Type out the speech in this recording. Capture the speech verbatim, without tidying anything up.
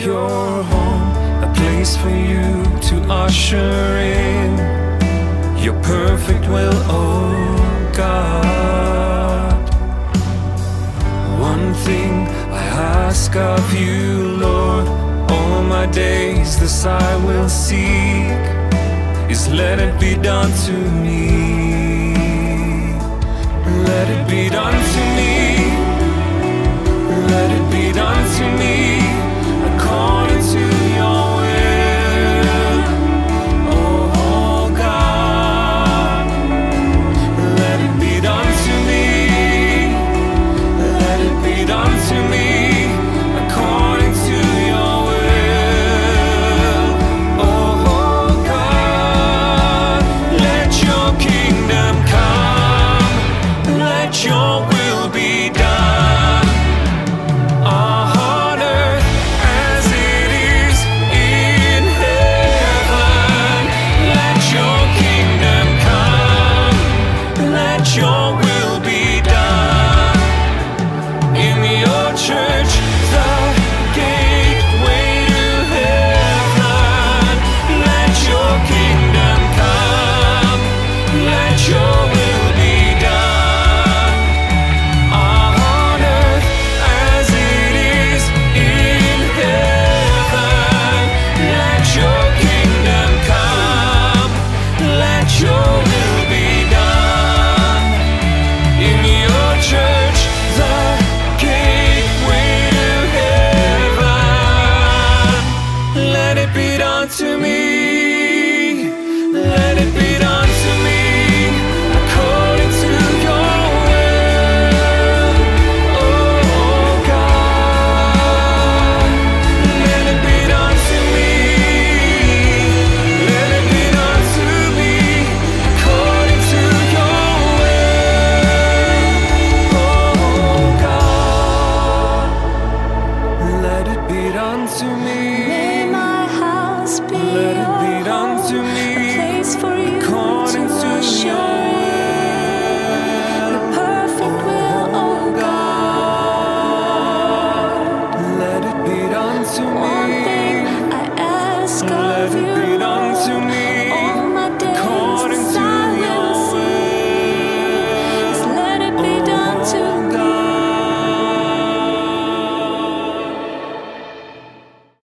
your home, a place for you to usher in your perfect will, oh God. One thing I ask of you, Lord, all my days this I will seek, is let it be done to me. Let it be done to me. Let it be done